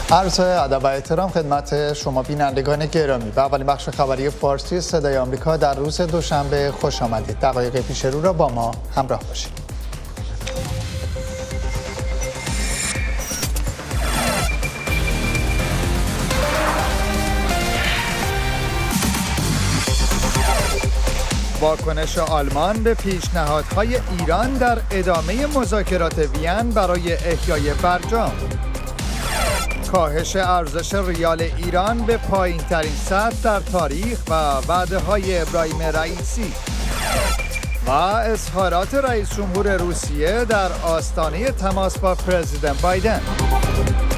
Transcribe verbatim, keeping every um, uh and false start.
عرض ادب و احترام خدمت شما بینندگان گرامی. به اولین بخش خبری فارسی صدای آمریکا در روز دوشنبه خوش آمدید. دقایق پیش رو را با ما همراه باشید. واکنش آلمان به پیشنهادهای ایران در ادامه مذاکرات وین برای احیای برجام. کاهش ارزش ریال ایران به پایین‌ترین سطح در تاریخ و وعده‌های ابراهیم رئیسی و اظهارات رئیس جمهور روسیه در آستانه تماس با پرزیدنت بایدن.